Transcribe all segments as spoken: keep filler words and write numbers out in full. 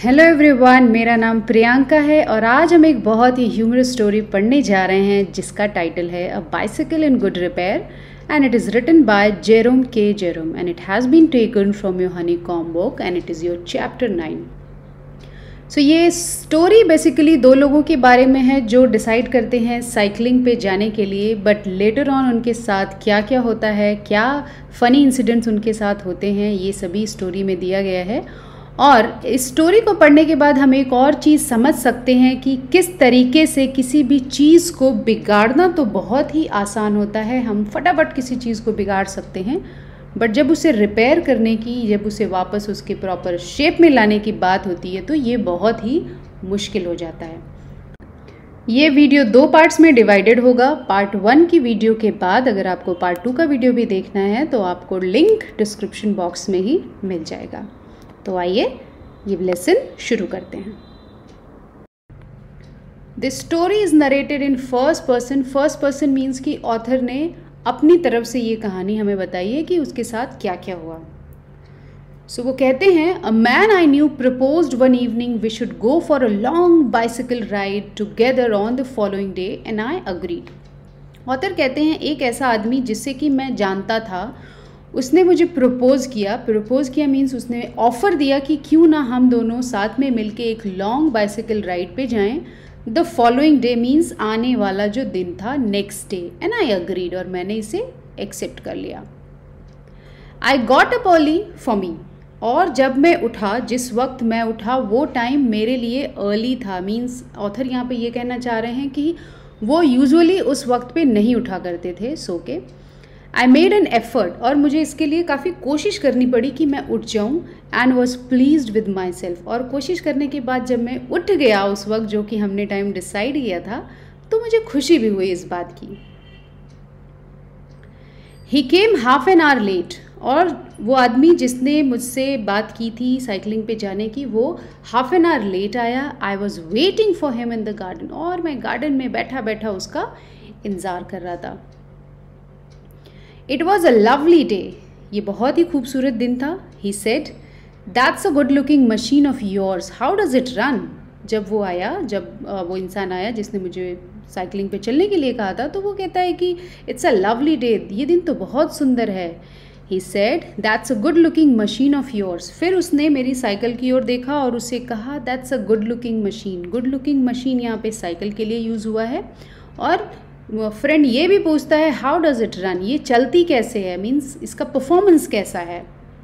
Hello everyone, मेरा नाम प्रियंका है और आज हम एक बहुत ही ह्यूमरस स्टोरी पढ़ने जा रहे हैं जिसका टाइटल है a bicycle in good repair and it is written by Jerome K Jerome and it has been taken from your honeycomb book and it is your chapter nine. So ये story basically दो लोगों के बारे में है जो decide करते हैं साइकिलिंग पे जाने के लिए, बट लेटर ऑन उनके साथ क्या क्या होता है, क्या फ़नी इंसिडेंट्स उनके साथ होते हैं, ये सभी स्टोरी में दिया गया है। और इस स्टोरी को पढ़ने के बाद हम एक और चीज़ समझ सकते हैं कि किस तरीके से किसी भी चीज़ को बिगाड़ना तो बहुत ही आसान होता है, हम फटाफट किसी चीज़ को बिगाड़ सकते हैं, बट जब उसे रिपेयर करने की, जब उसे वापस उसके प्रॉपर शेप में लाने की बात होती है तो ये बहुत ही मुश्किल हो जाता है। ये वीडियो दो पार्ट्स में डिवाइडेड होगा। पार्ट वन की वीडियो के बाद अगर आपको पार्ट टू का वीडियो भी देखना है तो आपको लिंक डिस्क्रिप्शन बॉक्स में ही मिल जाएगा। तो आइए ये लेसन शुरू करते हैं। This story is narrated in first person. First person means कि ऑथर ने अपनी तरफ से ये कहानी हमें बताई है कि उसके साथ क्या क्या हुआ। सो so, वो कहते हैं, a man I knew proposed one evening we should go for a long bicycle ride together on the following day and I agreed. Author कहते हैं, एक ऐसा आदमी जिससे कि मैं जानता था, उसने मुझे प्रपोज़ किया। प्रपोज़ किया मीन्स उसने ऑफ़र दिया कि क्यों ना हम दोनों साथ में मिलके एक लॉन्ग बाइसिकल राइड पे जाएं। द फॉलोइंग डे मीन्स आने वाला जो दिन था, next day, and I agreed, और मैंने इसे एक्सेप्ट कर लिया। I got up early for me, और जब मैं उठा, जिस वक्त मैं उठा वो टाइम मेरे लिए अर्ली था। मीन्स ऑथर यहाँ पे ये कहना चाह रहे हैं कि वो यूजुअली उस वक्त पे नहीं उठा करते थे सो के। आई मेड एन एफर्ट, और मुझे इसके लिए काफ़ी कोशिश करनी पड़ी कि मैं उठ जाऊँ, and was pleased with myself, और कोशिश करने के बाद जब मैं उठ गया उस वक्त जो कि हमने टाइम डिसाइड किया था, तो मुझे खुशी भी हुई इस बात की। He came half an hour late, और वो आदमी जिसने मुझसे बात की थी साइकिलिंग पे जाने की, वो हाफ एन आवर लेट आया। I was waiting for him in the garden, और मैं गार्डन में बैठा बैठा उसका इंतज़ार कर रहा था। It was a lovely day, ये बहुत ही खूबसूरत दिन था। He said, that's a good looking machine of yours, how does it run. जब वो आया, जब वो इंसान आया जिसने मुझे साइकिलिंग पे चलने के लिए कहा था, तो वो कहता है कि इट्स अ लवली डे, ये दिन तो बहुत सुंदर है। He said, that's a good looking machine of yours. फिर उसने मेरी साइकिल की ओर देखा और उससे कहा, that's a good looking machine. Good looking machine यहाँ पे साइकिल के लिए यूज़ हुआ है। और फ्रेंड ये भी पूछता है, हाउ डज इट रन, ये चलती कैसे है, मीन्स इसका परफॉर्मेंस कैसा है।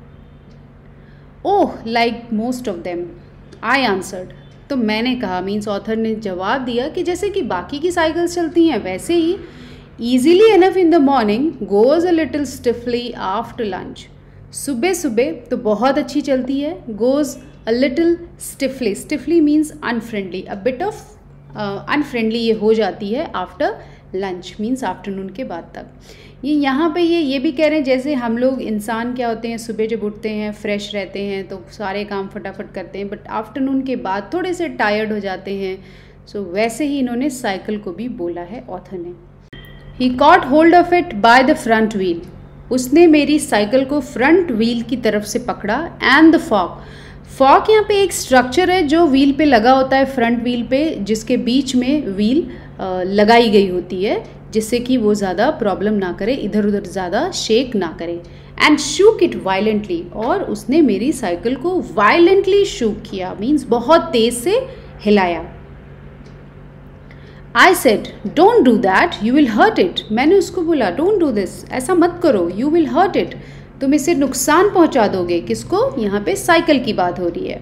Oh, like most of them, I answered. तो मैंने कहा, मीन्स ऑथर ने जवाब दिया कि जैसे कि बाकी की साइकिल्स चलती हैं वैसे ही। Easily enough in the morning, goes a little stiffly after lunch. सुबह सुबह तो बहुत अच्छी चलती है, goes a little stiffly, stiffly means unfriendly, a bit of unfriendly ये हो जाती है आफ्टर लंच, मीन्स आफ्टरनून के बाद तक। ये यहाँ पे ये ये भी कह रहे हैं जैसे हम लोग इंसान क्या होते हैं, सुबह जब उठते हैं फ्रेश रहते हैं तो सारे काम फटाफट करते हैं, बट आफ्टरनून के बाद थोड़े से टायर्ड हो जाते हैं। सो so, वैसे ही इन्होंने साइकिल को भी बोला है ऑथर ने। He caught hold of it by the front wheel, उसने मेरी साइकिल को फ्रंट व्हील की तरफ से पकड़ा। एंड द फॉक, फॉक यहाँ पे एक स्ट्रक्चर है जो व्हील पे लगा होता है, फ्रंट व्हील पे, जिसके बीच में व्हील लगाई गई होती है जिससे कि वो ज़्यादा प्रॉब्लम ना करे, इधर उधर ज़्यादा शेक ना करे। एंड शूक इट वायलेंटली, और उसने मेरी साइकिल को वायलेंटली शूक किया, मीन्स बहुत तेज से हिलाया। I said, don't do that, you will hurt it. मैंने उसको बोला, डोंट डू दिस, ऐसा मत करो, यू विल हर्ट इट, तुम इसे नुकसान पहुंचा दोगे। किसको, यहाँ पे साइकिल की बात हो रही है।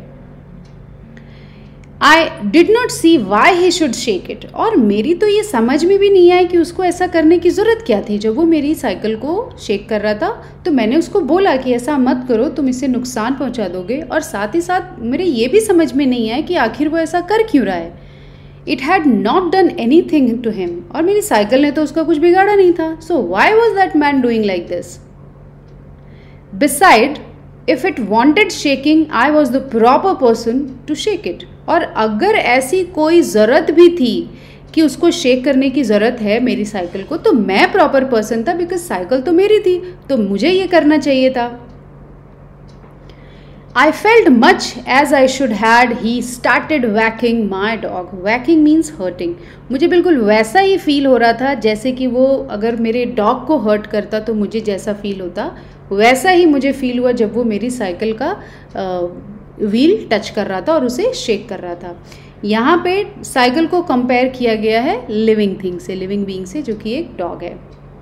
I did not see why he should shake it, और मेरी तो ये समझ में भी नहीं आई कि उसको ऐसा करने की ज़रूरत क्या थी। जब वो मेरी साइकिल को शेक कर रहा था तो मैंने उसको बोला कि ऐसा मत करो, तुम इसे नुकसान पहुंचा दोगे, और साथ ही साथ मेरे ये भी समझ में नहीं आया कि आखिर वो ऐसा कर क्यों रहा है। It had not done anything to him, और मेरी साइकिल ने तो उसका कुछ बिगाड़ा नहीं था। So why was that man doing like this. Beside, if it wanted shaking, I was the proper person to shake it, और अगर ऐसी कोई ज़रूरत भी थी कि उसको शेक करने की ज़रूरत है मेरी साइकिल को, तो मैं प्रॉपर पर्सन था, बिकॉज साइकिल तो मेरी थी, तो मुझे ये करना चाहिए था। I felt much as I should had he started whacking my dog. Whacking means hurting. मुझे बिल्कुल वैसा ही फील हो रहा था जैसे कि वो अगर मेरे डॉग को हर्ट करता तो मुझे जैसा फील होता, वैसा ही मुझे फील हुआ जब वो मेरी साइकिल का व्हील टच कर रहा था और उसे शेक कर रहा था। यहाँ पे साइकिल को कंपेयर किया गया है लिविंग थिंग से, लिविंग बीइंग से, जो कि एक डॉग है।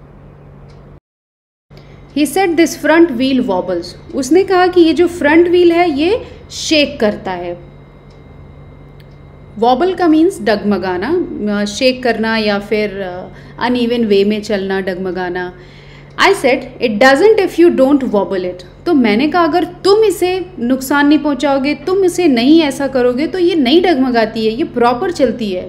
He said this front wheel wobbles. उसने कहा कि ये जो फ्रंट व्हील है ये शेक करता है। वॉबल का मीन्स डगमगाना, शेक करना या फिर अनइवन वे में चलना, डगमगाना। I said it doesn't if you don't wobble it. तो मैंने कहा अगर तुम इसे नुकसान नहीं पहुंचाओगे, तुम इसे नहीं ऐसा करोगे तो ये नहीं डगमगाती है, ये प्रॉपर चलती है।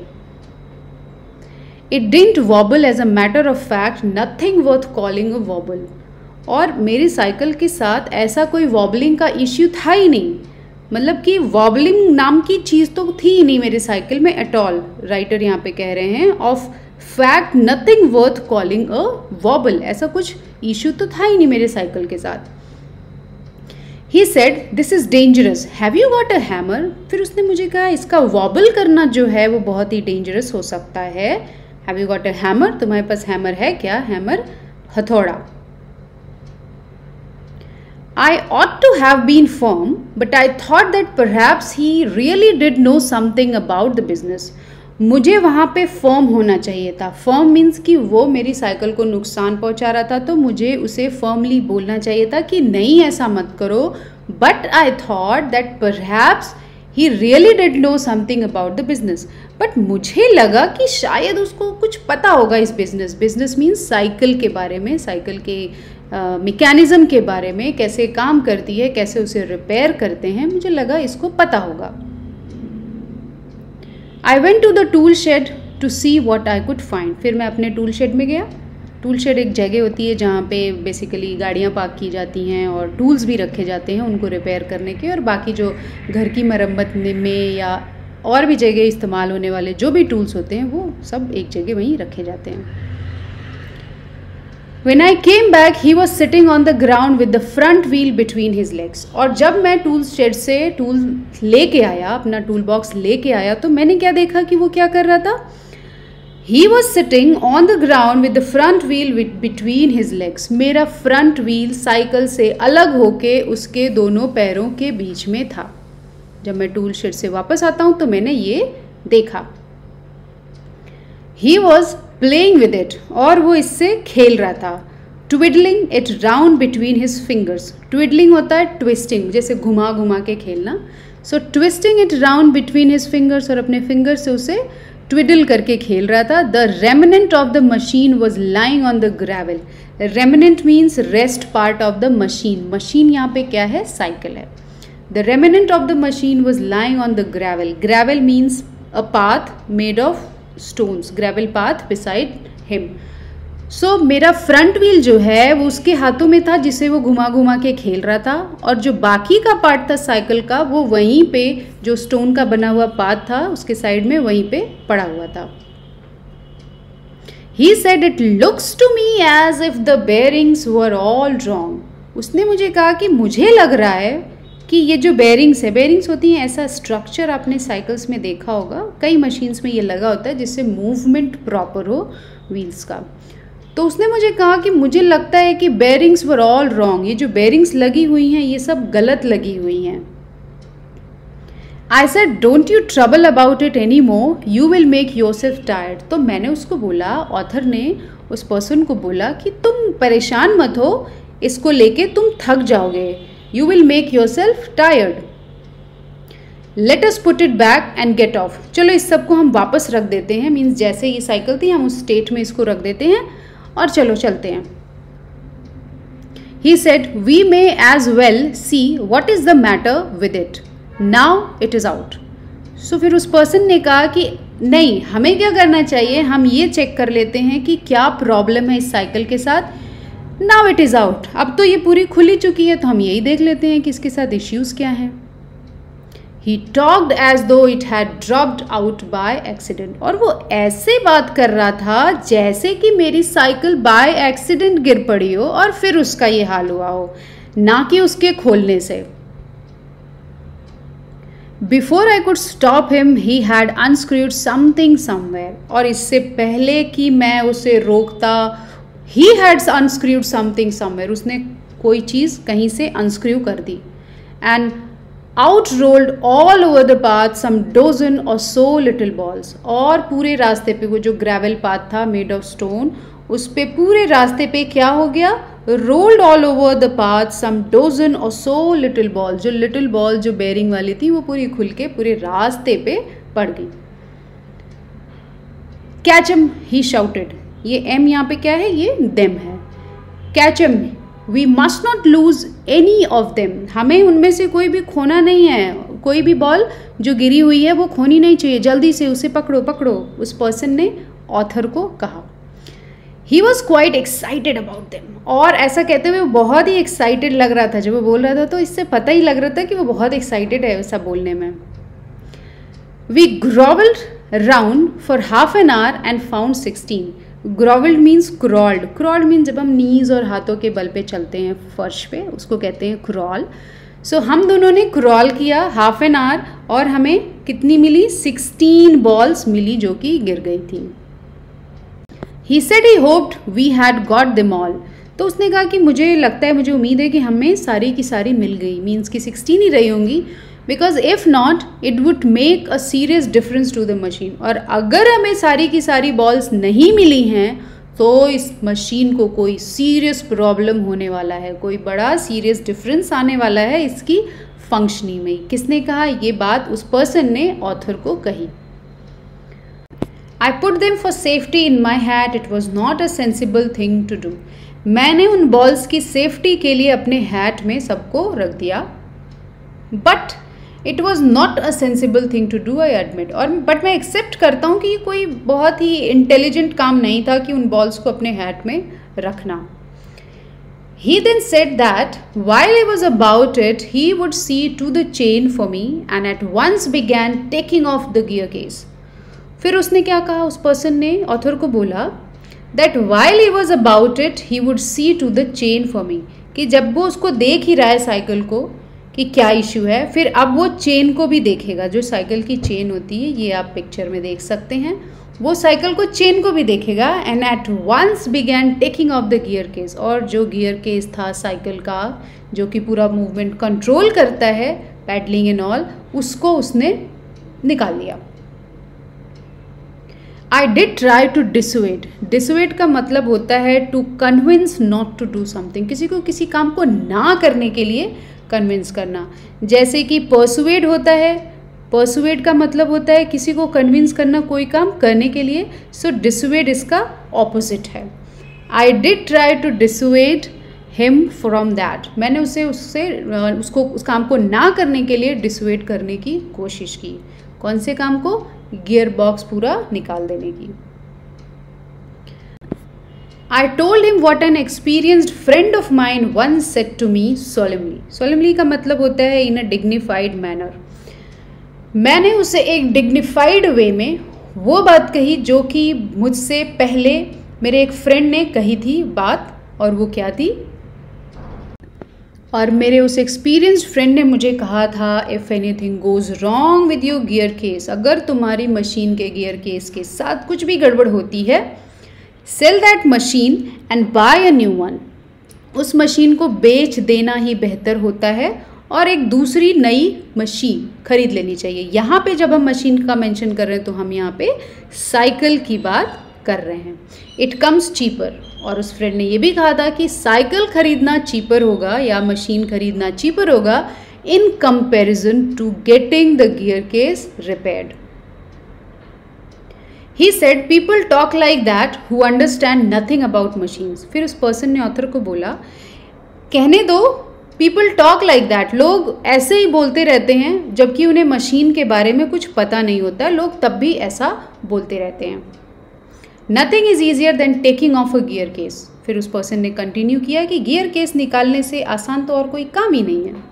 It didn't wobble as a matter of fact, nothing worth calling a wobble. और मेरी साइकिल के साथ ऐसा कोई वॉबलिंग का इश्यू था ही नहीं, मतलब कि वॉबलिंग नाम की चीज़ तो थी ही नहीं मेरी साइकिल में एट ऑल। राइटर यहाँ पे कह रहे हैं of fact nothing worth calling a wobble, ऐसा कुछ इश्यू तो था ही नहीं मेरे साइकिल के साथ। He said this is dangerous, have you got a hammer. फिर उसने मुझे कहा इसका वॉबल करना जो है वो बहुत ही डेंजरस हो सकता है। Have you got a hammer, तुम्हारे पास हैमर है क्या? हैमर हथौड़ा। I ought to have been firm, but I thought that perhaps he really did know something about the business. मुझे वहाँ पे फर्म होना चाहिए था। फर्म मीन्स कि वो मेरी साइकिल को नुकसान पहुँचा रहा था तो मुझे उसे फर्मली बोलना चाहिए था कि नहीं ऐसा मत करो। But I thought that perhaps he really did know something about the business. But मुझे लगा कि शायद उसको कुछ पता होगा इस बिजनेस, बिजनेस मीन्स साइकिल के बारे में, साइकिल के मैकेनिज़्म uh, के बारे में, कैसे काम करती है, कैसे उसे रिपेयर करते हैं, मुझे लगा इसको पता होगा। I went to the tool shed to see what I could find. फिर मैं अपने टूल शेड में गया। टूल शेड एक जगह होती है जहाँ पे बेसिकली गाड़ियाँ पार्क की जाती हैं और टूल्स भी रखे जाते हैं उनको रिपेयर करने के, और बाकी जो घर की मरम्मत में या और भी जगह इस्तेमाल होने वाले जो भी टूल्स होते हैं वो सब एक जगह वहीं रखे जाते हैं। When I came back, he was sitting on the ground with the front wheel between his legs. और जब मैं टूल शेड से टूल लेके आया, अपना टूल बॉक्स लेके आया, तो मैंने क्या देखा कि वो क्या कर रहा था? He was sitting on the ground with the front wheel between his legs. मेरा फ्रंट व्हील साइकिल से अलग होके उसके दोनों पैरों के बीच में था। जब मैं टूल शेड से वापस आता हूँ तो मैंने ये देखा। He was playing with it, और वो इससे खेल रहा था। Twiddling it round between his fingers. Twiddling होता है twisting, जैसे घुमा घुमा के खेलना। So twisting it round between his fingers, और अपने फिंगर से उसे ट्विडल करके खेल रहा था। The remnant of the machine was lying on the gravel. Remnant means rest part of the machine. Machine यहाँ पे क्या है? साइकिल है। The remnant of the machine was lying on the gravel. Gravel means a path made of stones, gravel path beside him. So मेरा front wheel जो है वो उसके हाथों में था जिसे वो घुमा घुमा के खेल रहा था, और जो बाकी का पार्ट था साइकिल का वो वहीं पे जो स्टोन का बना हुआ पाथ था उसके साइड में वहीं पे पड़ा हुआ था। He said it looks to me as if the bearings were all wrong. उसने मुझे कहा कि मुझे लग रहा है कि ये जो बेरिंग्स है, बेरिंग्स होती हैं ऐसा स्ट्रक्चर आपने साइकिल्स में देखा होगा, कई मशीन्स में ये लगा होता है जिससे मूवमेंट प्रॉपर हो व्हील्स का। तो उसने मुझे कहा कि मुझे लगता है कि बेरिंग्स वर ऑल रॉन्ग, ये जो बेरिंग्स लगी हुई हैं ये सब गलत लगी हुई हैं। I said don't you trouble about it any more, you will make yourself tired. तो मैंने उसको बोला, ऑथर ने उस पर्सन को बोला कि तुम परेशान मत हो, इसको लेके तुम थक जाओगे। You will make yourself tired. Let us put it back and get off. चलो इस सब को हम वापस रख देते हैं, मीन्स जैसे ये साइकिल थी हम उस स्टेट में इसको रख देते हैं और चलो चलते हैं। He said we may as well see what is the matter with it. Now it is out. So फिर उस पर्सन ने कहा कि नहीं, हमें क्या करना चाहिए, हम ये चेक कर लेते हैं कि क्या प्रॉब्लम है इस साइकिल के साथ। Now it is out. अब तो ये पूरी खुली चुकी है तो हम यही देख लेते हैं कि इसके साथ इश्यूज क्या हैं। He talked as though it had dropped out by accident. और वो ऐसे बात कर रहा था जैसे कि मेरी साइकिल बाय एक्सीडेंट गिर पड़ी हो और फिर उसका ये हाल हुआ हो, ना कि उसके खोलने से। Before I could stop him he had unscrewed something somewhere, और इससे पहले कि मैं उसे रोकता, he had unscrewed something somewhere, उसने कोई चीज़ कहीं से अनस्क्रू कर दी। And out rolled all over the path some dozen or so little balls, और पूरे रास्ते पे वो जो ग्रेवल पाथ था मेड ऑफ स्टोन, उस पे पूरे रास्ते पे क्या हो गया, rolled all over the path some dozen or so little ball, जो लिटिल बॉल जो बेरिंग वाली थी वो पूरी खुल के पूरे रास्ते पे पड़ गई। कैच एम ही शाउटेड, ये एम यहाँ पे क्या है, ये देम है। Catch M, we must not lose any of them, हमें उनमें से कोई भी खोना नहीं है, कोई भी बॉल जो गिरी हुई है वो खोनी नहीं चाहिए, जल्दी से उसे पकड़ो पकड़ो, उस पर्सन ने ऑथर को कहा। He was quite excited about them, और ऐसा कहते हुए वो बहुत ही एक्साइटेड लग रहा था, जब वो बोल रहा था तो इससे पता ही लग रहा था कि वो बहुत एक्साइटेड है ऐसा बोलने में। We grovelled round for half an hour and found sixteen. Grovelled means crawled, crawled means जब हम नीज और हाथों के बल पे चलते हैं फर्श पे, उसको कहते हैं क्रॉल। सो so, हम दोनों ने क्रॉल किया हाफ एन आवर, और हमें कितनी मिली, सिक्सटीन बॉल्स मिली जो कि गिर गई थी। He said he hoped we had got them all, तो उसने कहा कि मुझे लगता है, मुझे उम्मीद है कि हमें सारी की सारी मिल गई, मीन्स की सिक्सटीन ही रही होंगी, because if not it would make a serious difference to the machine, और अगर हमें सारी की सारी बॉल्स नहीं मिली हैं तो इस मशीन को कोई सीरियस प्रॉब्लम होने वाला है, कोई बड़ा सीरियस डिफरेंस आने वाला है इसकी फंक्शनिंग में। किसने कहा ये बात, उस पर्सन ने ऑथर को कही। I put them for safety in my hat, it was not a sensible thing to do, मैंने उन बॉल्स की सेफ्टी के लिए अपने हैट में सबको रख दिया, but it was not a sensible thing to do, I admit, और बट मैं एक्सेप्ट करता हूँ कि ये कोई बहुत ही इंटेलिजेंट काम नहीं था कि उन बॉल्स को अपने हैट में रखना। He then said that while I was about it, he would see to the chain for me and at once began taking off the gear case. फिर उसने क्या कहा, उस पर्सन ने ऑथर को बोला that while he was about it, he would see to the chain for me, कि जब वो उसको देख ही रहा है साइकिल को कि क्या इशू है, फिर अब वो चेन को भी देखेगा, जो साइकिल की चेन होती है, ये आप पिक्चर में देख सकते हैं, वो साइकिल को चेन को भी देखेगा। And at once began taking off the gear case, और जो गियर केस था साइकिल का जो कि पूरा मूवमेंट कंट्रोल करता है, पैडलिंग एंड ऑल, उसको उसने निकाल लिया। I did try to dissuade, dissuade का मतलब होता है to convince not to do something, किसी को किसी काम को ना करने के लिए कन्विंस करना, जैसे कि परसुएड होता है, परसुएड का मतलब होता है किसी को कन्विंस करना कोई काम करने के लिए, सो डिसुएड इसका ऑपोजिट है। I did try to dissuade him from that, मैंने उसे उससे उसको उस काम को ना करने के लिए डिसुएड करने की कोशिश की। कौन से काम को, गियर बॉक्स पूरा निकाल देने की। I told him what an experienced friend of mine once said to me solemnly. Solemnly का मतलब होता है in a dignified manner. मैंने उसे एक dignified way में वो बात कही जो कि मुझसे पहले मेरे एक फ्रेंड ने कही थी बात, और वो क्या थी, और मेरे उस एक्सपीरियंस्ड फ्रेंड ने मुझे कहा था, if anything goes wrong with your gear case, अगर तुम्हारी मशीन के गियर केस के साथ कुछ भी गड़बड़ होती है, sell that machine and buy a new one, उस मशीन को बेच देना ही बेहतर होता है और एक दूसरी नई मशीन खरीद लेनी चाहिए। यहाँ पे जब हम मशीन का मेंशन कर रहे हैं तो हम यहाँ पे साइकिल की बात कर रहे हैं। इट कम्स चीपर, और उस फ्रेंड ने ये भी कहा था कि साइकिल खरीदना चीपर होगा या मशीन खरीदना चीपर होगा in comparison to getting the gear case repaired. He said people talk like that who understand nothing about machines. फिर उस पर्सन ने ऑथर को बोला, कहने दो, people talk like that, लोग ऐसे ही बोलते रहते हैं जबकि उन्हें मशीन के बारे में कुछ पता नहीं होता, लोग तब भी ऐसा बोलते रहते हैं। Nothing is easier than taking off a gear case. फिर उस पर्सन ने कंटिन्यू किया कि गियर केस निकालने से आसान तो और कोई काम ही नहीं है।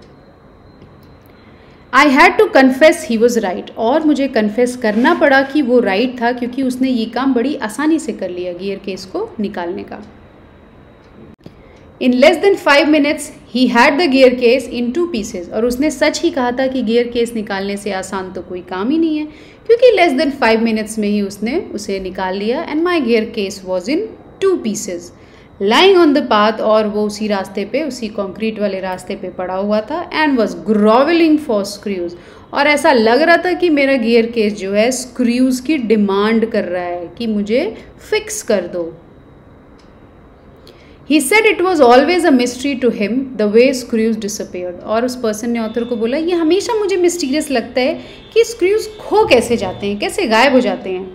I had to confess he was right, और मुझे कन्फेस करना पड़ा कि वो राइट right था, क्योंकि उसने ये काम बड़ी आसानी से कर लिया गियर केस को निकालने का। In less than five minutes he had the gear case in two pieces, और उसने सच ही कहा था कि गियर केस निकालने से आसान तो कोई काम ही नहीं है, क्योंकि लेस देन फाइव मिनट्स में ही उसने उसे निकाल लिया। And my gear case was in two pieces lying on the path, और वो उसी रास्ते पे, उसी कंक्रीट वाले रास्ते पे पड़ा हुआ था। And was grovelling for screws, और ऐसा लग रहा था कि मेरा गियर केस जो है स्क्रूज की डिमांड कर रहा है कि मुझे फिक्स कर दो। He said it was always a mystery to him the way screws disappeared, और उस पर्सन ने ऑथर को बोला ये हमेशा मुझे मिस्टीरियस लगता है कि स्क्रूज खो कैसे जाते हैं, कैसे गायब हो जाते हैं।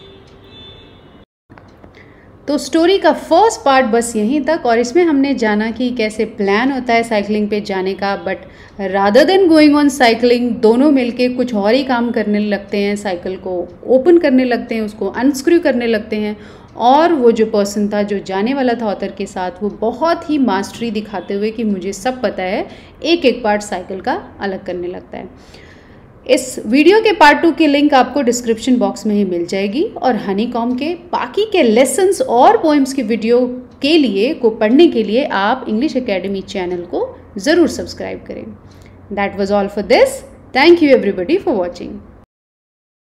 तो स्टोरी का फर्स्ट पार्ट बस यहीं तक, और इसमें हमने जाना कि कैसे प्लान होता है साइकिलिंग पे जाने का, but rather than going on cycling दोनों मिलके कुछ और ही काम करने लगते हैं। साइकिल को ओपन करने लगते हैं, उसको अनस्क्रू करने लगते हैं, और वो जो पर्सन था जो जाने वाला था ऑथर के साथ, वो बहुत ही मास्टरी दिखाते हुए कि मुझे सब पता है, एक एक पार्ट साइकिल का अलग करने लगता है। इस वीडियो के पार्ट टू की लिंक आपको डिस्क्रिप्शन बॉक्स में ही मिल जाएगी, और हनीकॉम के बाकी के लेसन्स और पोएम्स की वीडियो के लिए को पढ़ने के लिए आप इंग्लिश एकेडमी चैनल को ज़रूर सब्सक्राइब करें। That was all for this. Thank you everybody for watching.